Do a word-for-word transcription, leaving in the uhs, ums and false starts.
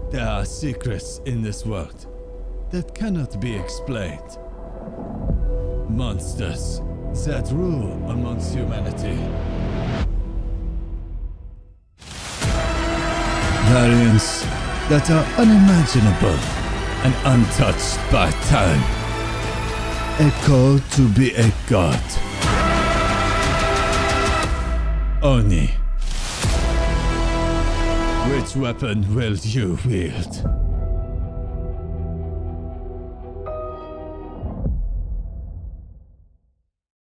There are secrets in this world that cannot be explained. Monsters that rule amongst humanity. Variants that are unimaginable and untouched by time. A call to be a god. Oni. Which weapon will you wield?